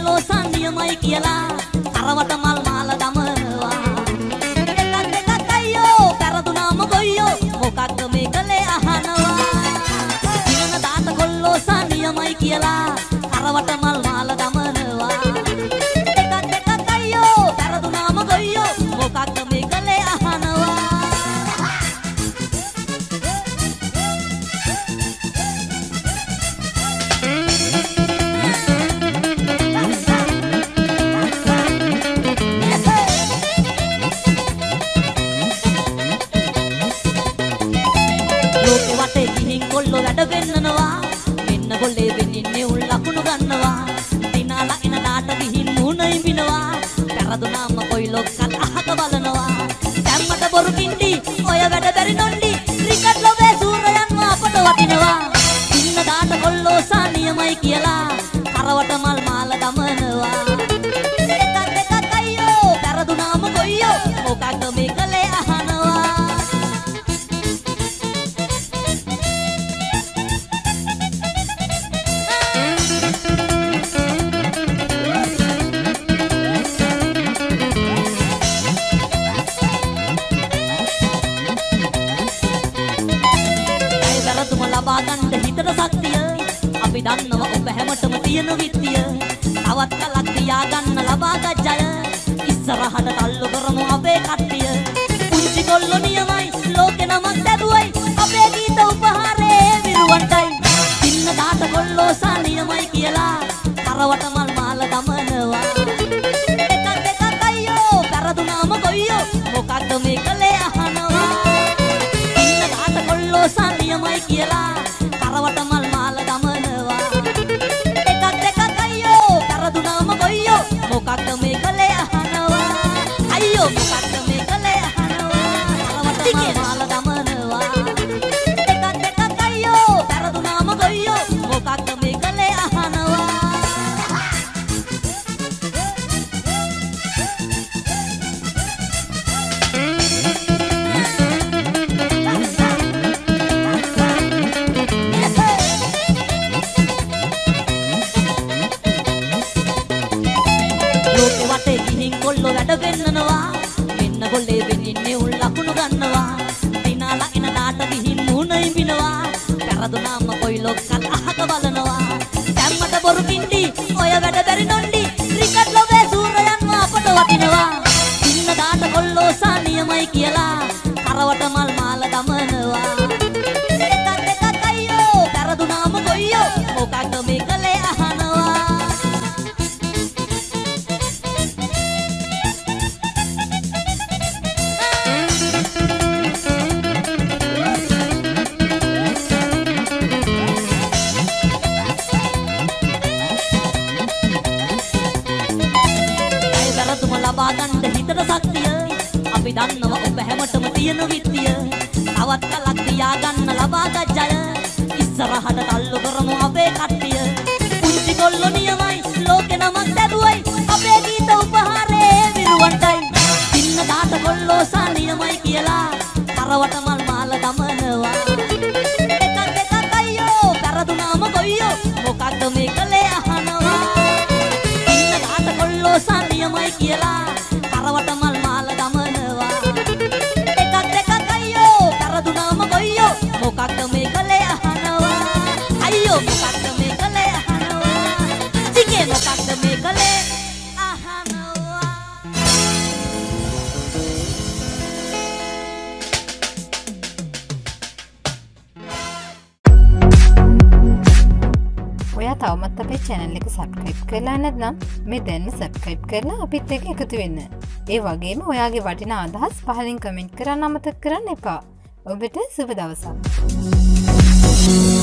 කොල්ලෝසා නියමයි කියලා කරවට මල් මාල දමනවා එකක් දෙකක් අයියෝ පෙරදුනාම ගොයියෝ මොකක්ද මේ කලේ අහනවා දිනන දාට කොල්ලෝසා නියමයි කියලා කරවට මල් මාල දමනවා එකක් දෙකක් අයියෝ පෙරදුනාම ගොයියෝ මොකක්ද මේ කලේ අහනවා කොල්ලෝ වැඩ වෙන්නනවා මෙන්න කොල්ලේ වෙන්නේ උන් ලකුණු ගන්නවා දිනාලා එන දාට ගිහින් මුණ ඉඹිනවා පෙරදුනාම කොයිලෝ කල් අහක බලනවා දැම්මට බොරු කින්ඩි ඔය වැඩ බැරි නොන්ඩි ක්‍රිකට් ලොවේ සූරයන්ව අපට වටිනවා ඉන්න දාට කොල්ලෝ සානියමයි කියලා කරවට මල් මාල දමනවා එකක් දෙකක් අයියෝ පෙරදුනාම කොයියෝ මොකක්ද මේ කලේ අහනවා ලබාගන්න හිතට ශක්තිය අපි දන්නවා ඔබ හැමතෙම තියෙන විත්තිය තවත් කලක් තියාගන්න ලබාගත් ජය ඉස්සරහට තල්ලු කරමු අපේ කට්ටිය පුංචි කොල්ලෝ නියමයි ලෝකේ නමක් දැදුවයි අපේ ගීත උපහාරේ විරුවන්ටයි ඉන්න දාට කොල්ලෝ සා නියමයි කියලා කරවට මල් මාල දමනවා එකක් දෙකක් අයියෝ පෙරදුනාම ගොයියෝ මොකක්ද මේ කලේ අහනවා ඉන්න දාට කොල්ලෝ සා නියමයි කියලා කරවට මල් මාල දමනවා එකක් දෙකක් අයියෝ පෙරදුනාම ගොයියෝ මොකක්ද මේ කලේ අහනවා අයියෝ මොකක්ද මේ කලේ අහනවා කරවට මල් මාල දමනවා එකක් දෙකක් අයියෝ පෙරදුනාම ගොයියෝ මොකක්ද මේ කලේ අහනවා කොල්ලෝ වැඩ වෙන්නනවා මෙන්න කොල්ලේ වෙන්නේ උන් ලකුණු ගන්නවා දිනාලා එන දාට ගිහින් මුණ ඉඹිනවා පෙරදුනාම කොයිලෝ කල් අහක බලනවා දැම්මට බොරු කින්ඩි ඔය වැඩ බැරි නොන්ඩි ක්‍රිකට් ලොවේ සූරයන්ව අපට වටිනවා ඉන්න දාට කොල්ලෝ සා නියමයි කියලා කරවට මල් මාල දමනවා එකක් දෙකක් අයියෝ පෙරදුනාම ගොයියෝ මොකක්ද මේ කලේ අහනවා ලබාගන්න හිතට ශක්තිය අපි දන්නවා ඔබ හැමතෙම තියෙන විත්තිය තවත් කලක් තියාගන්න ලබාගත් ජය ඉස්සරහට තල්ලු කරමු අපේ කට්ටිය පුංචි කොල්ලෝ නියමයි ලෝකේ නමක් දැදුවයි අපේ ගීත උපහාරේ විරුවන්ටයි ඉන්න දාට කොල්ලෝ සා නියමයි කියලා කරවට මල් මාල දමනවා එකක් දෙකක් අයියෝ පෙරදුනාම ගොයියෝ මොකක්ද මේ කලේ අහනවා ඉන්න දාට කොල්ලෝ සා නියමයි කියලා කරවට මල් මාල දමනවා එකක් දෙකක් අයියෝ පෙරදුනාම ගොයියෝ මොකක්ද මේ කලේ අහනවා අයියෝ මොකක්ද මේ කලේ අහනවා සිගේ මොකක්ද මේ කලේ අහනවා ඔයා තවමත් අපේ channel එක subscribe කරලා නැත්නම් මේ දැන් subscribe කරලා අපිත් එක්ක එකතු වෙන්න. ඒ වගේම ඔයාගේ වටිනා අදහස් පහලින් comment කරන්න අමතක කරන්න එපා. ඔබට සුබ දවසක්.